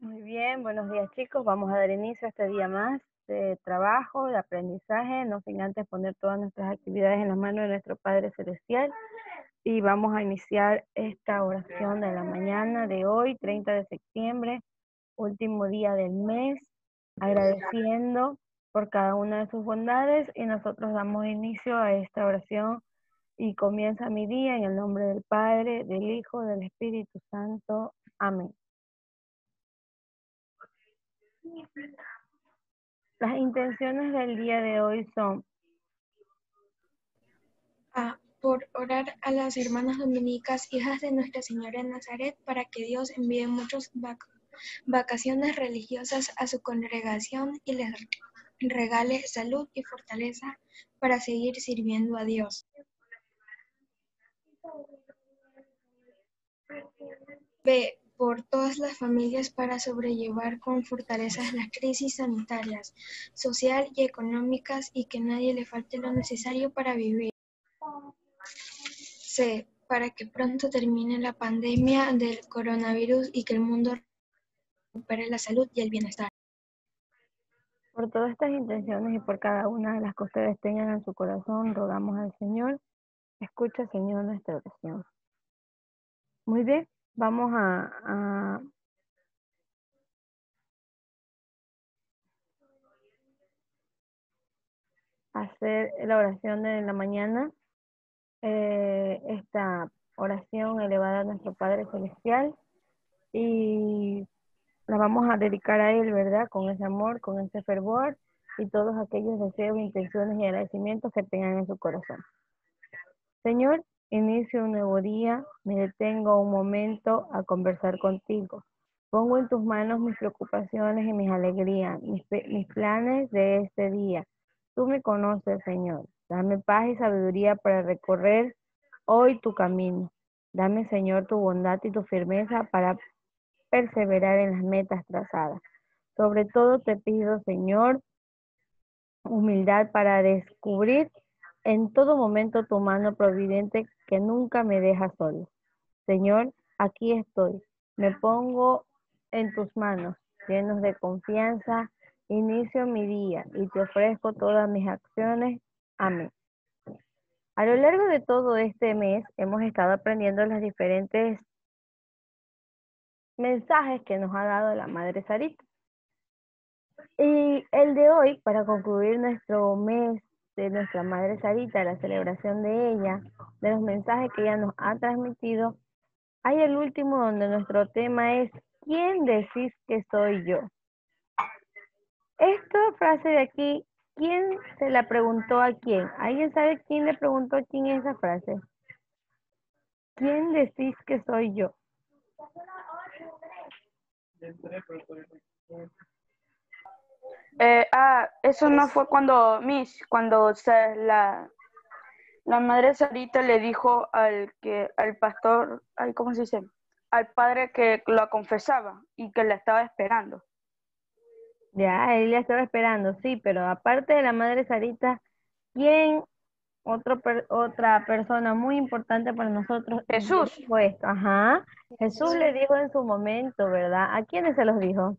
Muy bien, buenos días chicos. Vamos a dar inicio a este día más de trabajo, de aprendizaje, no sin antes poner todas nuestras actividades en las manos de nuestro Padre Celestial. Y vamos a iniciar esta oración de la mañana de hoy, 30 de septiembre, último día del mes, agradeciendo por cada una de sus bondades, y nosotros damos inicio a esta oración y comienza mi día en el nombre del Padre, del Hijo, del Espíritu Santo. Amén. Las intenciones del día de hoy son por orar a las hermanas dominicas, hijas de Nuestra Señora de Nazaret, para que Dios envíe muchas vacaciones religiosas a su congregación y les regale salud y fortaleza para seguir sirviendo a Dios. B. Por todas las familias para sobrellevar con fortaleza las crisis sanitarias, social y económicas, y que nadie le falte lo necesario para vivir. C. Para que pronto termine la pandemia del coronavirus y que el mundo recupere la salud y el bienestar. por todas estas intenciones y por cada una de las que ustedes tengan en su corazón, rogamos al Señor. Escucha, Señor, nuestra oración. Muy bien, vamos a hacer la oración de la mañana. Esta oración elevada a nuestro Padre Celestial, y la vamos a dedicar a Él, ¿verdad? Con ese amor, con ese fervor y todos aquellos deseos, intenciones y agradecimientos que tengan en su corazón. Señor, inicio un nuevo día, me detengo un momento a conversar contigo. Pongo en tus manos mis preocupaciones y mis alegrías, mis planes de este día. Tú me conoces, Señor. Dame paz y sabiduría para recorrer hoy tu camino. Dame, Señor, tu bondad y tu firmeza para perseverar en las metas trazadas. Sobre todo te pido, Señor, humildad para descubrir en todo momento tu mano providente que nunca me deja solo. Señor, aquí estoy. Me pongo en tus manos, llenos de confianza. Inicio mi día y te ofrezco todas mis acciones. Amén. A lo largo de todo este mes hemos estado aprendiendo los diferentes mensajes que nos ha dado la Madre Sarita. Y el de hoy, para concluir nuestro mes de nuestra Madre Sarita, la celebración de ella, de los mensajes que ella nos ha transmitido, hay el último donde nuestro tema es ¿quién decís que soy yo? Esta frase de aquí, ¿quién se la preguntó a quién? ¿Alguien sabe quién le preguntó a quién esa frase? ¿Quién decís que soy yo? Eso no fue cuando la madre Sarita le dijo al pastor, ¿cómo se dice? Al padre que lo confesaba y que la estaba esperando. Ya, él ya estaba esperando, sí, pero aparte de la Madre Sarita, ¿quién, otra persona muy importante para nosotros, Jesús. dijo esto? Ajá, Jesús le dijo en su momento, ¿verdad? ¿A quiénes se los dijo?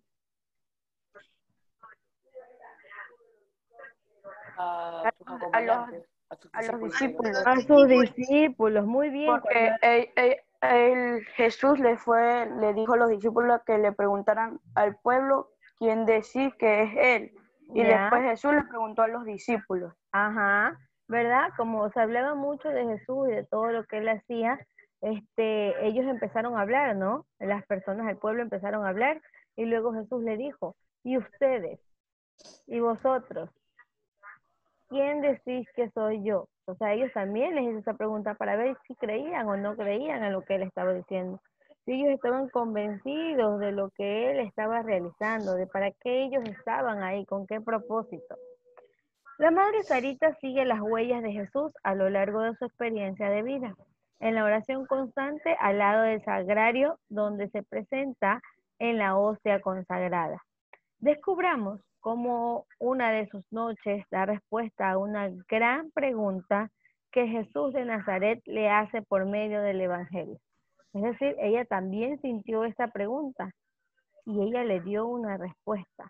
A los discípulos. A sus discípulos, muy bien. Porque Jesús le dijo a los discípulos que le preguntaran al pueblo quién decir que es él. Y Ya, después Jesús le preguntó a los discípulos. ajá, ¿verdad? Como se hablaba mucho de Jesús y de todo lo que él hacía, ellos empezaron a hablar, ¿no? Las personas del pueblo empezaron a hablar, y luego Jesús le dijo, ¿y ustedes? ¿Y vosotros? ¿Quién decís que soy yo? O sea, ellos también les hizo esa pregunta para ver si creían o no creían en lo que él estaba diciendo. Si ellos estaban convencidos de lo que él estaba realizando, de para qué ellos estaban ahí, con qué propósito. La Madre Sarita sigue las huellas de Jesús a lo largo de su experiencia de vida, en la oración constante al lado del sagrario donde se presenta en la hostia consagrada. Descubramos cómo una de sus noches da respuesta a una gran pregunta que Jesús de Nazaret le hace por medio del Evangelio. Es decir, ella también sintió esta pregunta. y ella le dio una respuesta.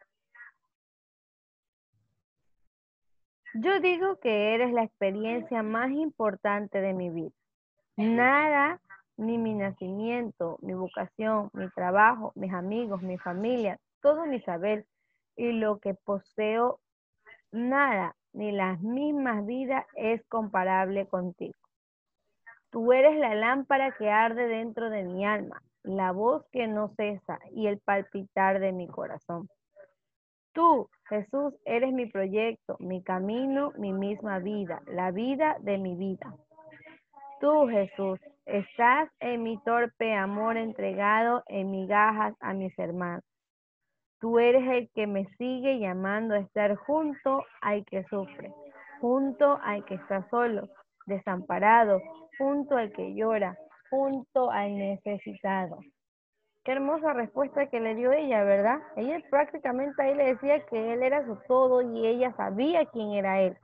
Yo digo que eres la experiencia más importante de mi vida. Nada, ni mi nacimiento, mi vocación, mi trabajo, mis amigos, mi familia, todo mi saber y lo que poseo, nada, ni las mismas vidas es comparable contigo. Tú eres la lámpara que arde dentro de mi alma, la voz que no cesa y el palpitar de mi corazón. Tú, Jesús, eres mi proyecto, mi camino, mi misma vida, la vida de mi vida. Tú, Jesús, estás en mi torpe amor entregado en migajas a mis hermanos. Tú eres el que me sigue llamando a estar junto al que sufre, junto al que está solo, desamparado, junto al que llora, junto al necesitado. Qué hermosa respuesta que le dio ella, ¿verdad? Ella prácticamente ahí le decía que él era su todo y ella sabía quién era él.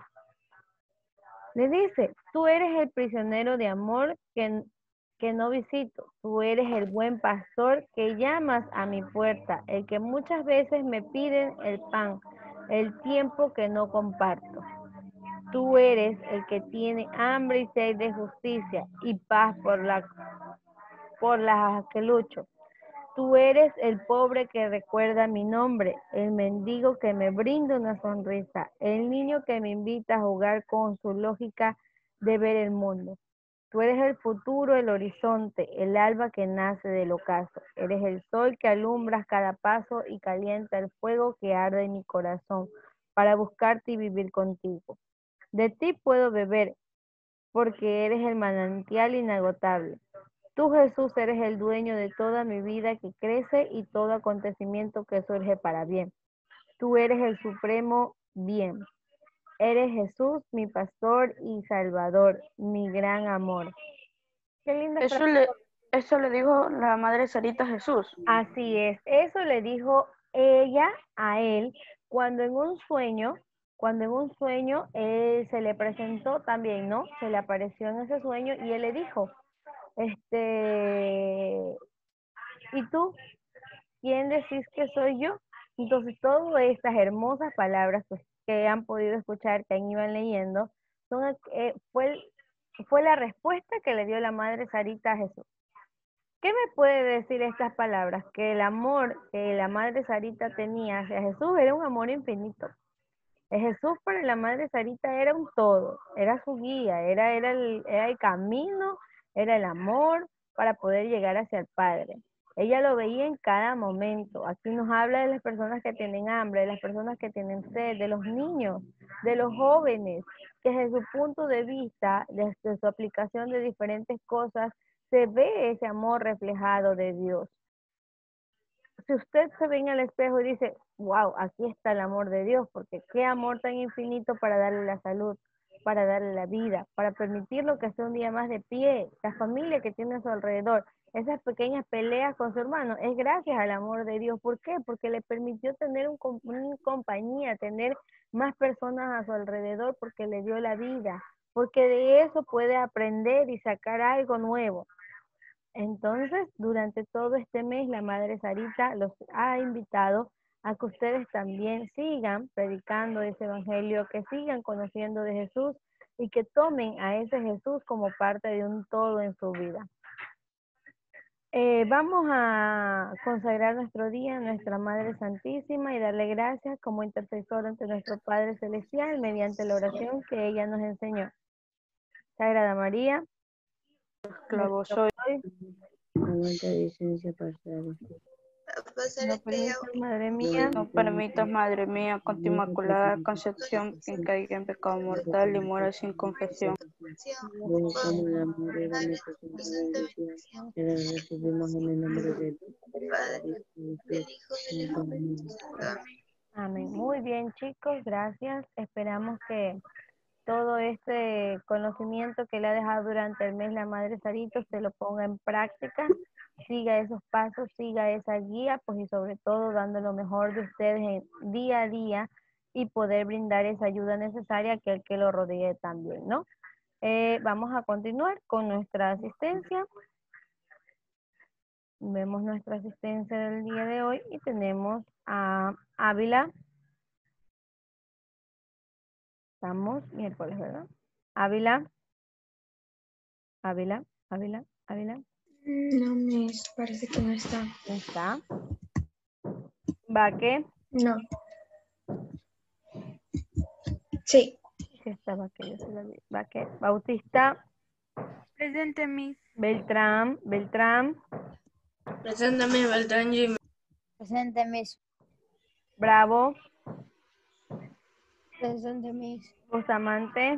Le dice, tú eres el prisionero de amor que no visito. Tú eres el buen pastor que llamas a mi puerta, el que muchas veces me piden el pan, el tiempo que no comparto. Tú eres el que tiene hambre y sed de justicia y paz por las que lucho. Tú eres el pobre que recuerda mi nombre, el mendigo que me brinda una sonrisa, el niño que me invita a jugar con su lógica de ver el mundo. Tú eres el futuro, el horizonte, el alba que nace del ocaso. Eres el sol que alumbras cada paso y calienta el fuego que arde en mi corazón para buscarte y vivir contigo. De ti puedo beber porque eres el manantial inagotable. Tú, Jesús, eres el dueño de toda mi vida que crece y todo acontecimiento que surge para bien. Tú eres el supremo bien. Eres Jesús, mi pastor y salvador, mi gran amor. Qué linda frase. Eso le dijo la madre Sarita a Jesús. Así es, eso le dijo ella a él cuando en un sueño él se le presentó también, ¿no? Se le apareció en ese sueño y él le dijo, ¿y tú quién decís que soy yo? Entonces, todas estas hermosas palabras pues, que han podido escuchar, que han ido leyendo, fue la respuesta que le dio la madre Sarita a Jesús. ¿Qué me puede decir estas palabras? Que el amor que la madre Sarita tenía hacia Jesús era un amor infinito. Jesús para la madre Sarita era un todo, era su guía, era el camino, era el amor para poder llegar hacia el Padre. Ella lo veía en cada momento. Aquí nos habla de las personas que tienen hambre, de las personas que tienen sed, de los niños, de los jóvenes, que desde su punto de vista, desde su aplicación de diferentes cosas, se ve ese amor reflejado de Dios. Si usted se ve en el espejo y dice, wow, aquí está el amor de Dios, porque qué amor tan infinito para darle la salud, para darle la vida, para permitirlo que esté un día más de pie, la familia que tiene a su alrededor, esas pequeñas peleas con su hermano, es gracias al amor de Dios. ¿Por qué? Porque le permitió tener una compañía, tener más personas a su alrededor, porque le dio la vida, porque de eso puede aprender y sacar algo nuevo. Entonces, durante todo este mes, la Madre Sarita los ha invitado a que ustedes también sigan predicando ese evangelio, que sigan conociendo de Jesús y que tomen a ese Jesús como parte de un todo en su vida. Vamos a consagrar nuestro día a nuestra Madre Santísima y darle gracias como intercesor ante nuestro Padre Celestial mediante la oración que ella nos enseñó. Sagrada María, Esclavo soy. Aguanta licencia parcial. No permitas, Madre mía, No permitas, Madre mía, con tu inmaculada concepción, que caiga en pecado mortal y muera sin confesión. Ven como la madre de nuestra Santa Bendición, que la recibimos en el nombre del Padre, del Hijo y del Espíritu Santo. amén. Muy bien, chicos, gracias. Esperamos que todo este conocimiento que le ha dejado durante el mes la Madre Sarito se lo ponga en práctica, siga esos pasos, siga esa guía, pues y sobre todo dando lo mejor de ustedes día a día y poder brindar esa ayuda necesaria que el que lo rodee también, ¿no? Vamos a continuar con nuestra asistencia. Vemos nuestra asistencia del día de hoy y tenemos a Ávila. Estamos miércoles, ¿verdad? Ávila. Ávila. No, Miss, parece que no está. ¿No está? Baque. No. Sí. Sí está Baque, yo se la vi. Baque. Bautista. Presente, Miss. Beltrán. Presente, Miss Beltrán Jimmy. Presente, Miss. Bravo. Presente, Miss. Bustamante.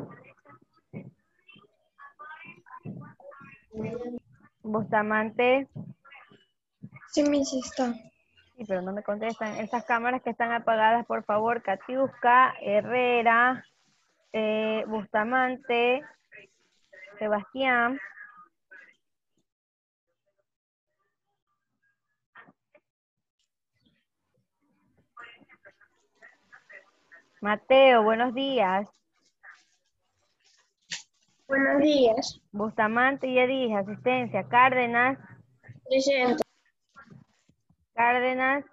Sí, Miss, está. Sí, pero no me contestan. Esas cámaras que están apagadas, por favor. Catiusca, Herrera, Bustamante, Sebastián. Mateo, buenos días. Buenos días. Bustamante, ya dije, asistencia. Cárdenas. Presente. Cárdenas.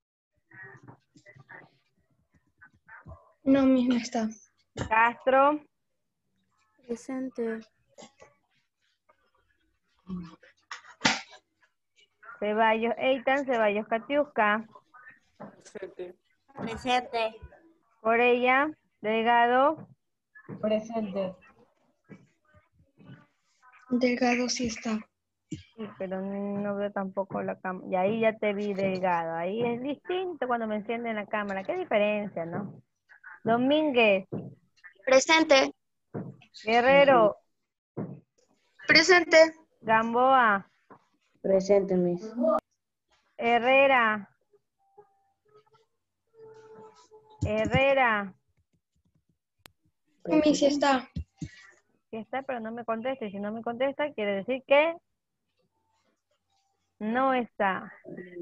No, Miss, no está. Castro. Presente. Ceballos, Eitan, Ceballos, Catiusca. Presente. Corella, Delgado. Presente. Delgado sí está. Sí, pero no veo tampoco la cámara. Y ahí ya te vi Delgado. Ahí es distinto cuando me encienden la cámara. ¿Qué diferencia, no? Domínguez. Presente. Guerrero. Presente. Gamboa. Presente, Miss. Herrera. Miss, sí está. Sí está, pero no me contesta. Y si no me contesta, quiere decir que no está.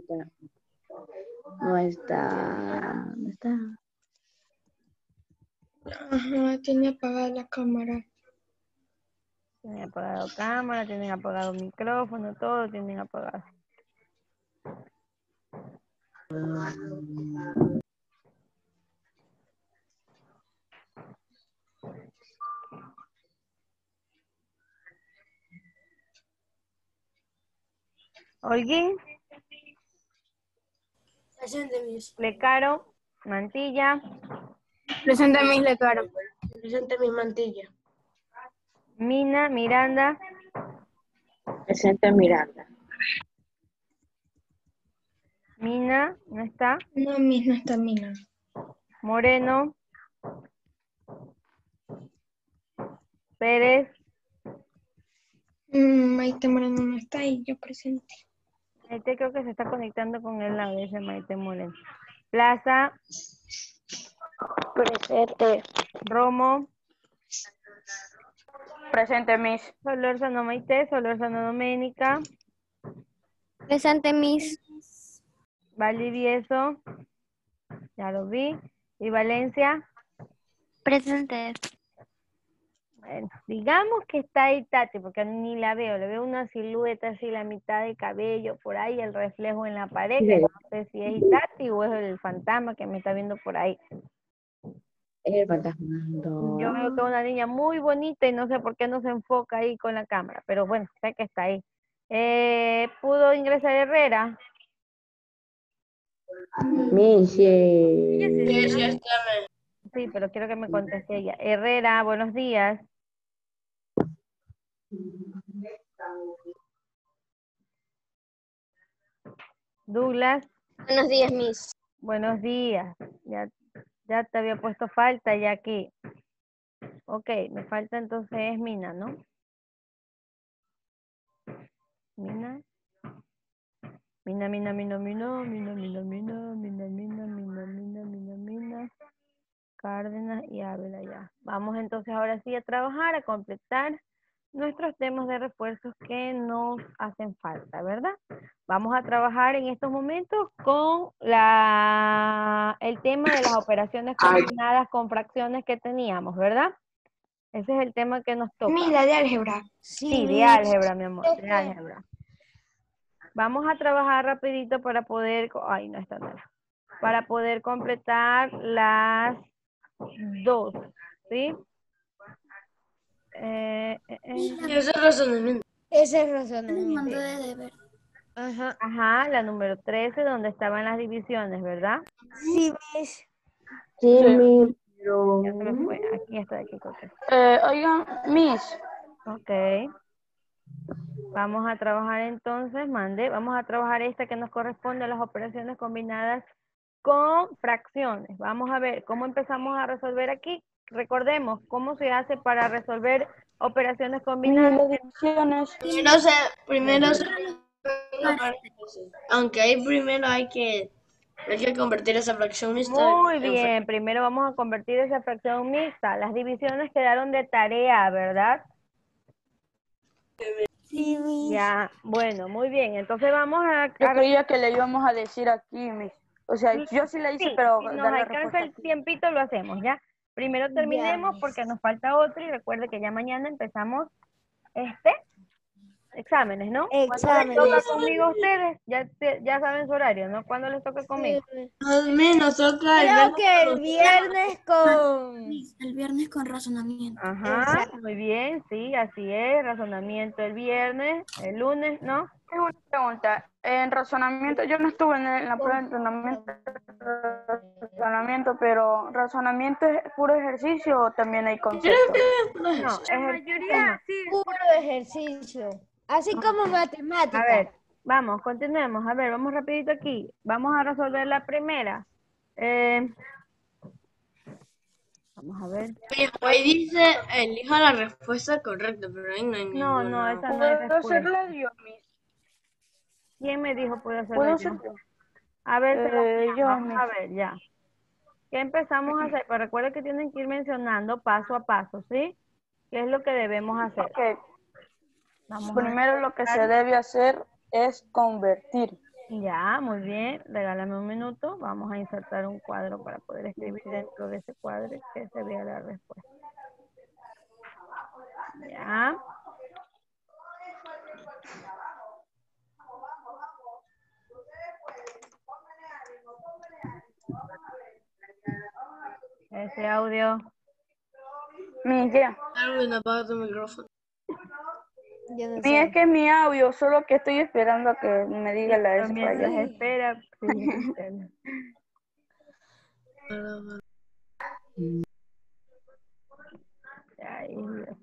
No está. No está. Ajá, tiene apagada la cámara. Tienen apagado cámara, tienen apagado micrófono, todo tienen apagado. Holguín. Presente, Miss. Lecaro. Mantilla. Presente, Miss Lecaro. Presente, Miss Mantilla. Mina. Miranda. Presente, Miranda. Mina. ¿No está? No, Miss, no está Mina. Moreno. Pérez. Maite Moreno no está y yo presente. Maite creo que se está conectando con él a veces, Maite Moreno. Plaza. Presente. Romo. Presente, Miss. Solórzano Maite. Solórzano Doménica. Presente, Miss. Valdivieso. Ya lo vi. Y Valencia. Presente. Bueno, digamos que está ahí Tati, porque ni la veo. Le veo una silueta así, la mitad de cabello, por ahí, el reflejo en la pared. Que no sé si es Tati o es el fantasma que me está viendo por ahí. Es el fantasma. Yo veo que es una niña muy bonita y no sé por qué no se enfoca ahí con la cámara, pero bueno, sé que está ahí. ¿Pudo ingresar Herrera? Miss, Sí, pero quiero que me conteste ella. Herrera, buenos días. Douglas, Buenos días, Miss. buenos días. Ya te había puesto falta ya aquí. Ok, me falta entonces Mina, ¿no? Mina. Mina. Cárdenas y Ávila ya. Vamos entonces ahora sí a trabajar, a completar nuestros temas de refuerzos que nos hacen falta, ¿verdad? Vamos a trabajar en estos momentos con el tema de las operaciones combinadas con fracciones que teníamos, ¿verdad? Ese es el tema que nos toca. Miss, la de álgebra. Sí, de álgebra, mi amor, de álgebra. Vamos a trabajar rapidito para poder, ay, no está nada, para poder completar las dos, ¿sí? Ese razonamiento. Ese razonamiento. Ajá. Ajá, la número 13, donde estaban las divisiones, ¿verdad? Sí, Miss. Sí, Sí. Ya se me fue, aquí está, aquí corté. Oigan, Miss. Ok. Vamos a trabajar entonces, vamos a trabajar esta que nos corresponde a las operaciones combinadas con fracciones. Vamos a ver cómo empezamos a resolver aquí. Recordemos cómo se hace para resolver operaciones Miss, combinadas. las divisiones. Aunque ahí primero hay que convertir esa fracción Muy bien, primero vamos a convertir esa fracción mixta. Las divisiones quedaron de tarea, ¿verdad? Sí, Miss. Ya, bueno, muy bien. Entonces vamos Yo creía que le íbamos a decir aquí, Miss. O sea, yo sí la hice, Sí, pero si nos dar la alcanza respuesta el aquí. tiempito lo hacemos, ¿ya? Primero terminemos Ya. porque nos falta otro y recuerde que ya mañana empezamos exámenes, ¿no? ¿Cuándo les toca Exámenes. conmigo a ustedes? Ya saben su horario, ¿no? ¿Cuándo les toca conmigo? Al menos toca creo que el viernes con... El viernes con razonamiento. Ajá, Exacto. muy bien, sí, así es. Razonamiento el viernes, el lunes, ¿no? Tengo una pregunta. En razonamiento, yo no estuve en la prueba de razonamiento, pero ¿razonamiento es puro ejercicio o también hay conceptos? No, La mayoría sí. Puro ejercicio. Así como matemática. A ver, vamos, continuemos. A ver, vamos rapidito aquí. Vamos a resolver la primera. Vamos a ver. Ahí dice, elija la respuesta correcta, pero ahí no hay No, ninguna. esa no es ¿Puedo respuesta. hacerla yo, Miss? ¿Quién me dijo puedo hacerlo ¿Puedo yo? hacerlo yo? A ver, Sebastián, Yo, vamos Miss. a ver, ya. ¿Qué empezamos a hacer? Pero recuerden que tienen que ir mencionando paso a paso, ¿sí? ¿Qué es lo que debemos hacer? Ok. Vamos a Primero lo que se ver. debe hacer es convertir. Ya, muy bien. Regálame un minuto. Vamos a insertar un cuadro para poder escribir dentro de ese cuadro que se vea la respuesta. Ya. Ese audio. Miss, ya. Darwin, apaga tu micrófono. Miss, es que es mi audio, solo que estoy esperando a que me diga la S para Mientras allá. espera, sí, espera. Ay, Dios.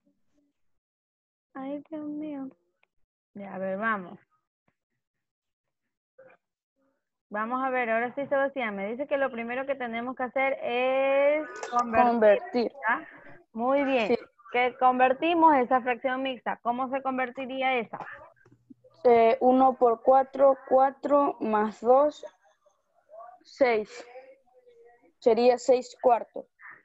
Ay, Dios mío. Ya, a ver, vamos. Vamos a ver, ahora sí, Sebastián, me dice que lo primero que tenemos que hacer es Convertir. ¿ya? Muy bien. Sí. Que convertimos esa fracción mixta. ¿Cómo se convertiría esa? 1 por 4, 4 más 2, 6. Sería 6 cuartos.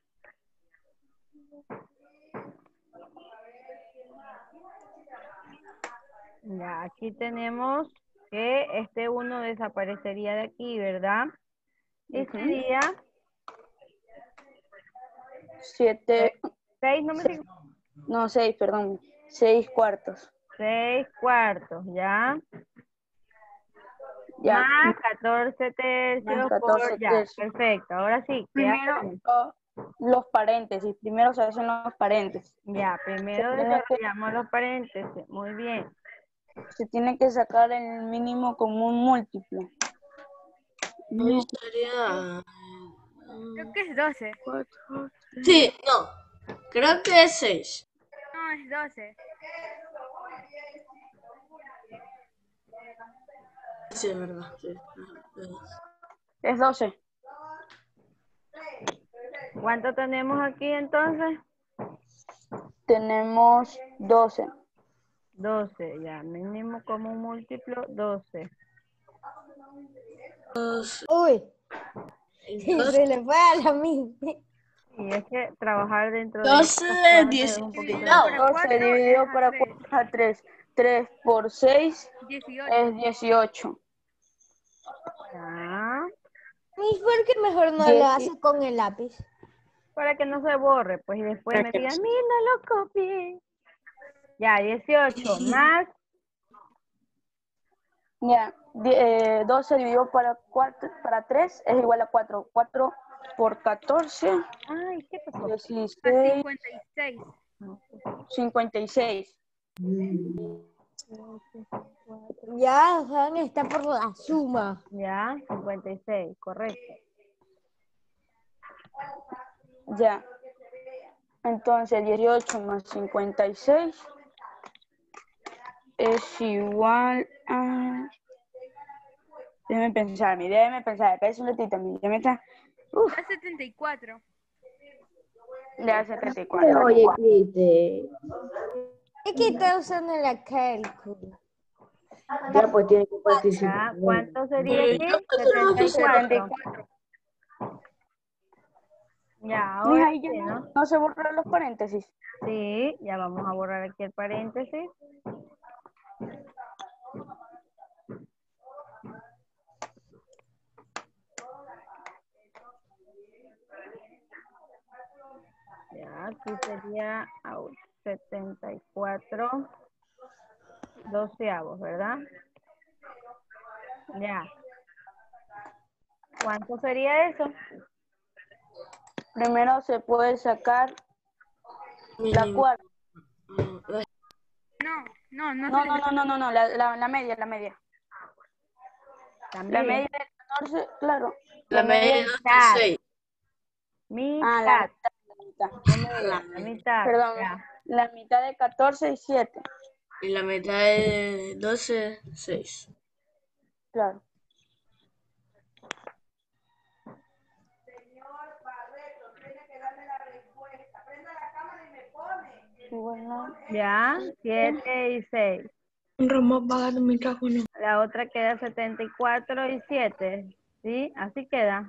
Ya, aquí tenemos que este 1 desaparecería de aquí, ¿verdad? Y sería 7, 6, no me digo. no 6, perdón. 6 cuartos. 6 cuartos, ¿ya? Ya. Más 14 tercios Más 14 por ya. tercios. Perfecto, ahora sí. ¿qué hacemos? Primero los paréntesis. Primero se hacen los paréntesis. Ya, primero Se tiene que- desarrollamos los paréntesis. Muy bien. Se tiene que sacar el mínimo común múltiplo. Hoy estaría... Creo que es 12. Sí, no. Creo que es 6. No, es 12. Sí, es verdad. Sí. Es 12. ¿Cuánto tenemos aquí entonces? Tenemos 12. 12, ya. Mínimo común múltiplo, 12. Entonces, Uy, se le fue a la misma. Y es que trabajar dentro de 12, estos cuadros 10. es un poquito No, 12 dividido para 4 a 3. 3 por 6 18. es 18. ya. ¿y por qué mejor no lo hace con el lápiz? Para que no se borre, pues, y después me digan, mira, lo copié. Ya, 18 más Ya, 12 dividido para 3 es igual a 4. 4 por 14, Ay, ¿qué pasó? 16, 56. 56. Ya, Juan está por la suma. Ya, 56, correcto. Ya. Entonces 18 más 56 es igual a... Déjeme pensar, espérese un ratito, ya me está... Da 74. Ya 74. Oye, Criste. Es que está usando la cálculo. Ya pues tiene que participar. Ya, ¿cuánto sería aquí? Ya pasamos a 74. 74. Ya, Mija, ahora ahí ya sí, ¿no? no se borran los paréntesis. Sí, ya vamos a borrar aquí el paréntesis. Ya, aquí sería 74 doceavos, ¿verdad? Ya. ¿Cuánto sería eso? Primero se puede sacar la Mínimo. cuarta. No No, se no, les... no, no, no, no, la media. La media También. de 14, claro. La media de mitad. 6. Ah, la Mitad. mitad. No media, la mitad. Perdón, Ya. la mitad de 14 y 7. Y la mitad de 12, 6. Claro. Igual no. Ya, 7 y 6. Ramón, apaga tu micrófono. La otra queda 74 y 7. ¿Sí? Así queda.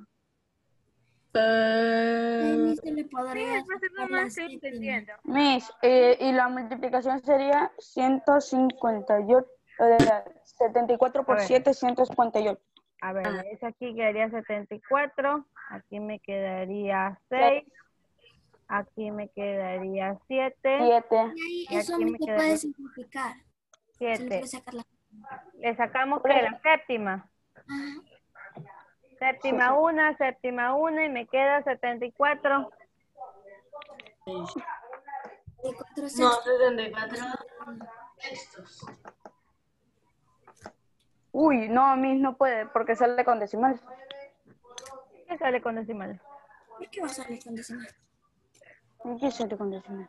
Se le podría Sí, va a ser lo sacar la más estoy séptima. entendiendo. Miss, y la multiplicación sería 158, 74 A por ver. 7, 158. A ver, me dice aquí quedaría 74. Aquí me quedaría 6. Aquí me quedaría 7. 7. Y Y eso a aquí mí me se quedaría puede simplificar. Se le 7. puede sacar la... Le sacamos Por que eso. la séptima. Ajá. Séptima 1 y me queda 74. De 4 No, sextos. 74 sextos. Uy, no, Miss no puede porque sale con decimal. ¿Qué sale con decimal? ¿Por qué va a salir con decimal? ¿Y qué sale con decimal?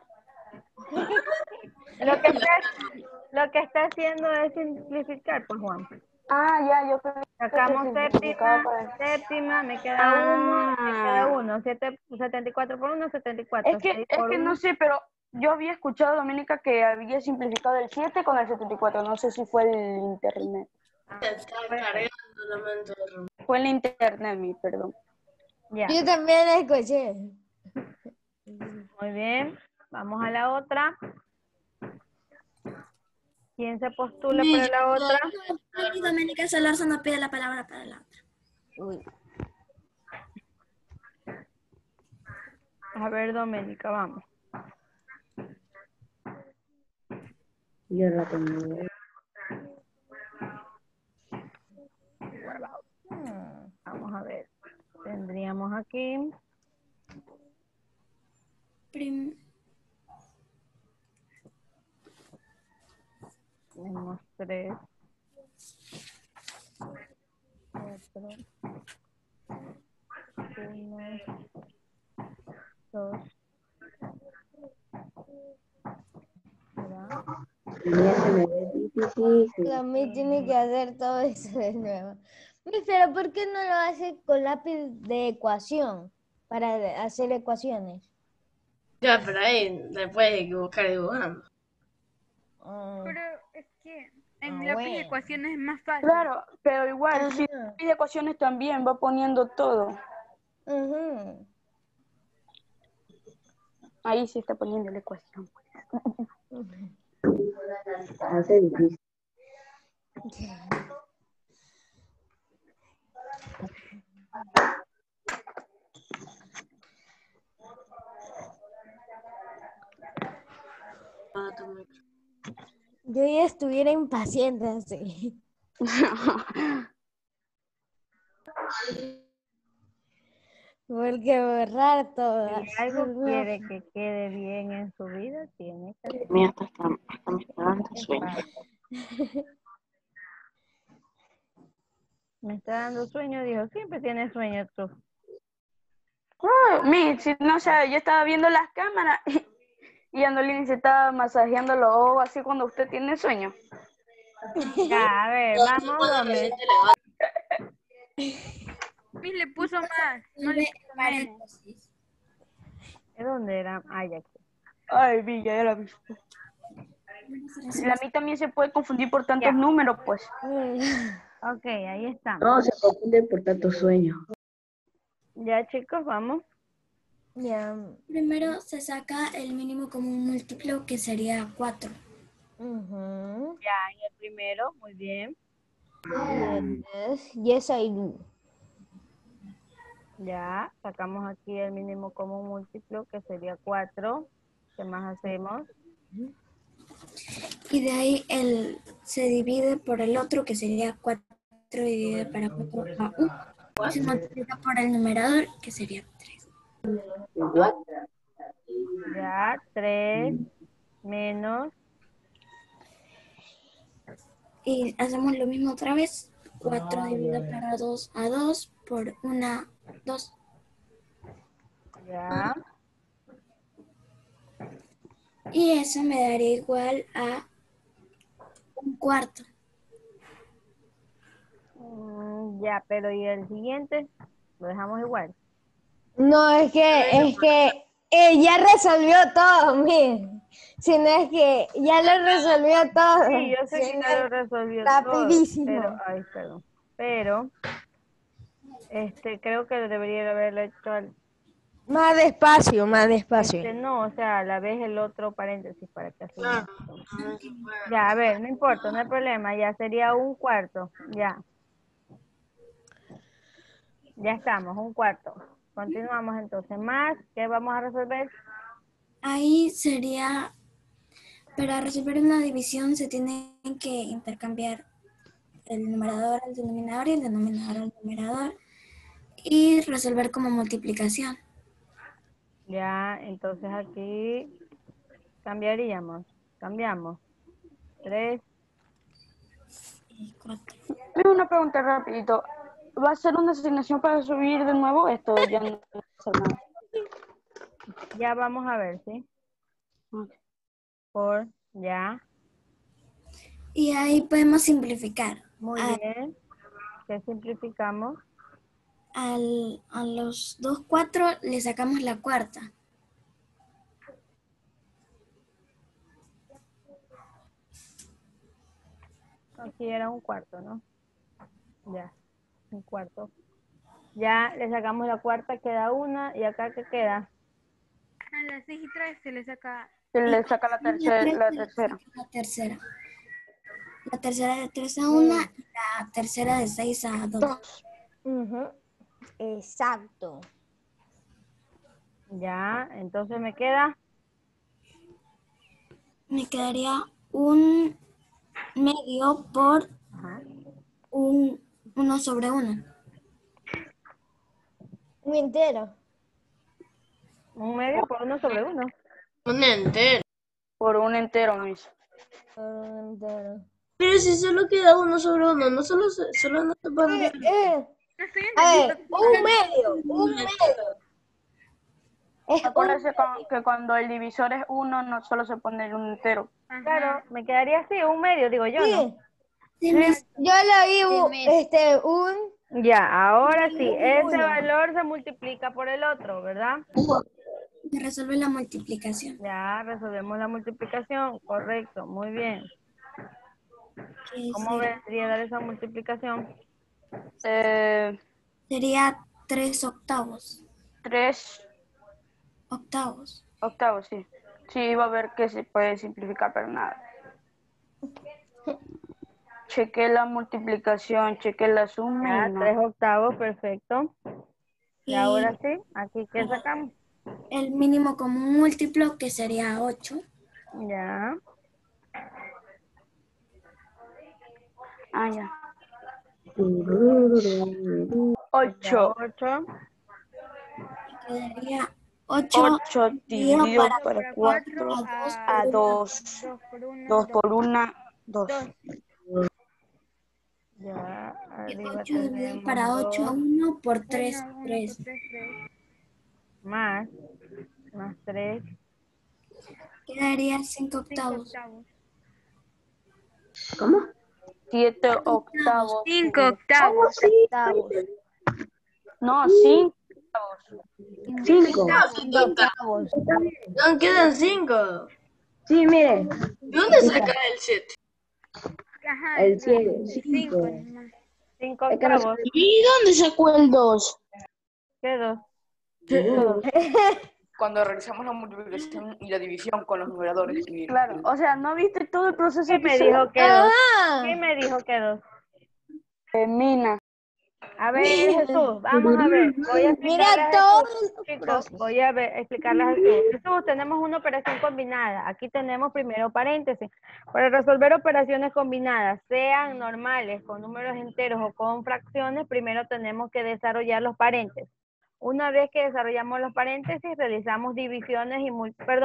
Lo que está haciendo es simplificar, pues Juan. Ah, ya, yo creo que Sacamos se simplificaba séptima, me queda 1, me queda Ah. 1. 74 por 1, 74. 6 Es por que 1. no sé, pero yo había escuchado, Doménica, que había simplificado el 7 con el 74. No sé si fue el internet. Se está cargando la mente de Ramón. Fue el internet, mi, perdón. Ya, Yo también la escuché. muy bien. Vamos a la otra. ¿Quién se postula para la otra? Aquí Doménica Solarzo no pide la palabra para la otra. Uy. A ver, Doménica, vamos. Yo la tengo. Vamos a ver. Tendríamos aquí. Tenemos 3, 4, 1, 2. Ya se me ve difícil. A mí tiene que hacer todo eso de nuevo. Pero ¿por qué no lo hace con lápiz de ecuación? Para hacer ecuaciones. Ya, pero ahí te puedes equivocar dibujando. Pero es que en Ah, lápiz de bueno. ecuaciones es más fácil. Claro, pero igual, si Ajá. pide ecuaciones también va poniendo todo. Ujú. Ahí sí está poniendo la ecuación. Hace difícil. Apaga tu micrófono. Yo ya estuviera impaciente así. Porque borrar Si todas. algo quiere que quede bien en su vida, tiene que hacer. Mira, hasta me está dando Es sueño. fácil. Me está dando sueño, dijo. Siempre tienes sueño tú. Si no sé, yo estaba viendo las cámaras y Andolini se estaba masajeando los ojos así cuando usted tiene sueño. Ya, a ver, vamos, Gómez. Miss le puso más, no le puso menos. ¿De dónde era? Ay, aquí. Ay, Villa, ya la vi. A mí también se puede confundir por tantos Ya. números, pues. Ok, ahí estamos. No, se confunde por tanto sueño. Ya, chicos, vamos. Ya. Primero se saca el mínimo común múltiplo, que sería 4. Ujú. Ya, en el primero, muy bien. Yes, I do. Ya, sacamos aquí el mínimo común múltiplo, que sería 4. ¿Qué más hacemos? Y de ahí se divide por el otro, que sería 4 dividido para 4 a 1. Y se multiplica por el numerador, que sería 3. What? Ya, 3 menos. Y hacemos lo mismo otra vez. 4 dividido para 2 a 2 por 1, 2. Ya, Y eso me daría igual a 1/4. ya, pero ¿y el siguiente? Lo dejamos igual. No, es que ya resolvió todo, miren. Si no es que ya lo resolvió todo. Sí, yo sé Si que no, ya lo resolvió todo, rapidísimo. pero, ay, perdón. Pero, creo que debería haberlo hecho Más despacio, más despacio. no, o sea, a la vez el otro paréntesis para que así. Ya, a ver, no importa, no hay problema, ya sería 1/4, ya. Ya estamos, 1/4. Continuamos entonces. Más, ¿qué vamos a resolver? Ahí sería, para resolver una división se tienen que intercambiar el numerador al denominador y el denominador al numerador y resolver como multiplicación. Ya, entonces aquí cambiamos. 3. Y 4. Tengo una pregunta rapidito. ¿Va a ser una asignación para subir de nuevo esto? Ya no pasa nada. Ya vamos a ver, ¿sí? Ok. Ya. Y ahí podemos simplificar. Muy bien. ¿Qué simplificamos? A los 2 4 le sacamos la cuarta. Aquí era 1/4, ¿no? Ya, 1/4. Ya le sacamos la cuarta, queda una. ¿Y acá qué queda? A las 6 y 3 se le saca. Se le saca la tercera. La tercera. La tercera de 3 a 1 y la tercera de 6 a 2. Ujú. Exacto. Ya, entonces me queda. Me quedaría un medio por Ajá. 1 sobre 1. Un entero. 1/2 por 1 sobre 1. Un entero. Por un entero, Miss. Un entero. Pero si solo queda 1 sobre 1, no solo no se pondría. No estoy A entendiendo. ver, un medio. Es Acuérdese que cuando el divisor es 1, no solo se pone un entero. Ajá. Claro, me quedaría así, 1/2, digo yo, ¿no? Sí, yo lo vi un Ya, ahora sí, ese valor se multiplica por el otro, ¿verdad? Se resuelve la multiplicación. Ya, resolvemos la multiplicación, correcto, muy bien. ¿Cómo vendría a dar esa multiplicación? Sería 3 octavos. 3 Octavos. octavos, sí. Sí, va a ver que se puede simplificar, pero nada. Cheque la multiplicación, cheque la suma. Ya, Y no. 3 octavos, perfecto. Y Y ahora sí, aquí ¿qué sacamos? el mínimo común múltiplo, que sería 8. Ya. Ah, ya. 8. 8. Quedaría 8 8 dividido para 4 a 2. 2 por 1, 2. Ya, arriba 8 dividido tenemos para 8 a 2. 1 por 3, 3. Más 3. Quedaría 5 octavos. ¿Cómo? 7 octavos. 5 octavos. No, 5 5. No, quedan 5. Sí, mire. ¿De dónde sacas el 7? Ajá, El 7. 5 5. nomás. 5 Es que no octavos. ¿Y dónde sacó el 2? ¿Qué 2? Cuando realizamos la multiplicación y la división con los numeradores. Claro, o sea, ¿no viste todo el proceso ¿Quién que me hice? dijo que 2? Ah, ¿Quién me dijo que 2? Mina. A ver, Jesús, vamos a ver. Voy a mira explicarles a todo Jesús, el chicos, proceso. voy a explicarles a Jesús. Jesús, tenemos una operación combinada. Aquí tenemos primero paréntesis. Para resolver operaciones combinadas, sean normales, con números enteros o con fracciones, primero tenemos que desarrollar los paréntesis. Una vez que desarrollamos los paréntesis, realizamos divisiones y,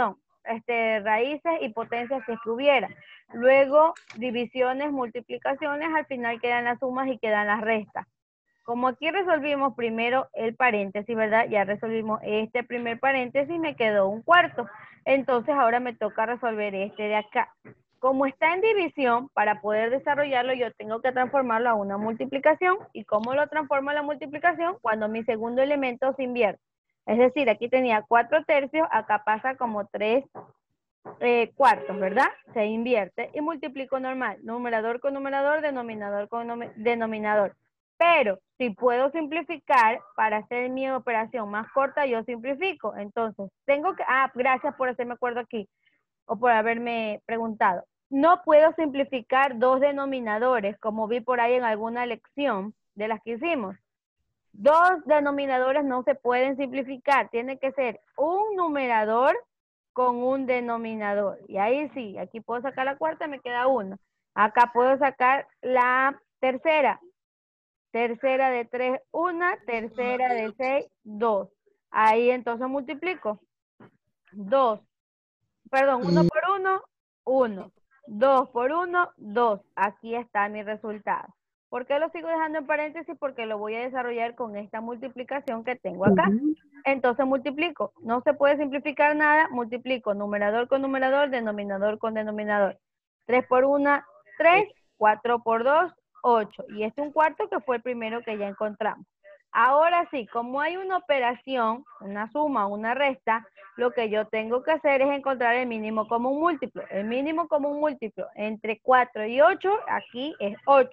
raíces y potencias que estuviera. Luego, divisiones, multiplicaciones, al final quedan las sumas y quedan las restas. Como aquí resolvimos primero el paréntesis, ¿verdad? Ya resolvimos este primer paréntesis, me quedó un cuarto. Entonces ahora me toca resolver este de acá. Como está en división, para poder desarrollarlo yo tengo que transformarlo a una multiplicación. ¿Y cómo lo transformo a la multiplicación? Cuando mi segundo elemento se invierte. Es decir, aquí tenía 4 tercios, acá pasa como 3 cuartos, ¿verdad? Se invierte y multiplico normal. Numerador con numerador, denominador con denominador. Pero si puedo simplificar para hacer mi operación más corta, yo simplifico. Entonces, tengo que... gracias por hacerme acuerdo aquí o por haberme preguntado. No puedo simplificar 2 denominadores, como vi por ahí en alguna lección de las que hicimos. 2 denominadores no se pueden simplificar. Tiene que ser un numerador con un denominador. Y ahí sí, aquí puedo sacar la cuarta, me queda 1. Acá puedo sacar la tercera. Tercera de 3, 1. Tercera de 6, 2. Ahí entonces multiplico. 2. Perdón, 1 por 1, 1. 2 por 1, 2. Aquí está mi resultado. ¿Por qué lo sigo dejando en paréntesis? Porque lo voy a desarrollar con esta multiplicación que tengo acá. Entonces multiplico. No se puede simplificar nada. Multiplico numerador con numerador, denominador con denominador. 3 por 1, 3. 4 por 2, 8. Y este es un cuarto que fue el primero que ya encontramos. Ahora sí, como hay una operación, una suma, una resta, lo que yo tengo que hacer es encontrar el mínimo común múltiplo. El mínimo común múltiplo entre 4 y 8, aquí es 8.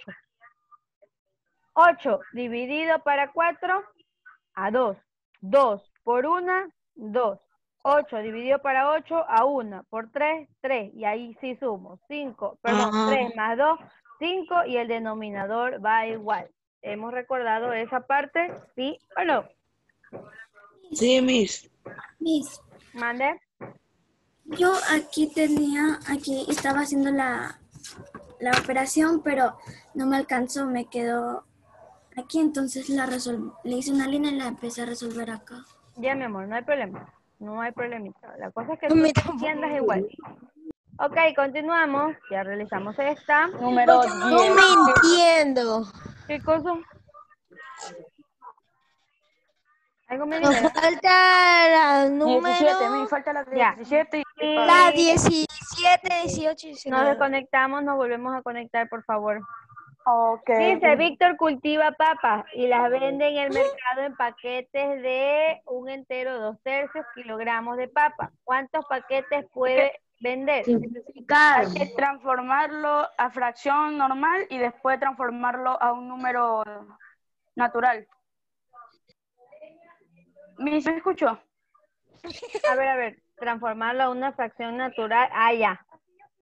8 dividido para 4 a 2. 2 por 1, 2. 8 dividido para 8 a 1. Por 3, 3. Y ahí sí sumo. 5, perdón, 3 más 2, 5. Y el denominador va igual. ¿Hemos recordado esa parte? ¿Sí o no? Sí, Miss. Miss, ¿Mande? yo aquí estaba haciendo la operación, pero no me alcanzó, me quedó aquí, entonces le hice una línea y la empecé a resolver acá. Ya, mi amor, no hay problema. No hay problemita. La cosa es que tú entiendas igual. Ok, continuamos. Ya realizamos esta. Número 10. No me entiendo. ¿Qué cosa? ¿Algo me Nos dice? falta la 17, número... me falta la Ya. 17 y La 17, 18 y Nos 19. desconectamos, nos volvemos a conectar, por favor. Ok. Dice, Víctor cultiva papas y las vende en el mercado en paquetes de 1 entero, 2 tercios kilogramos de papa. ¿Cuántos paquetes puede vender? Simplificar. Hay que transformarlo a fracción normal y después transformarlo a un número natural. ¿Me escuchó? A ver, transformarlo a una fracción natural. Ah, ya.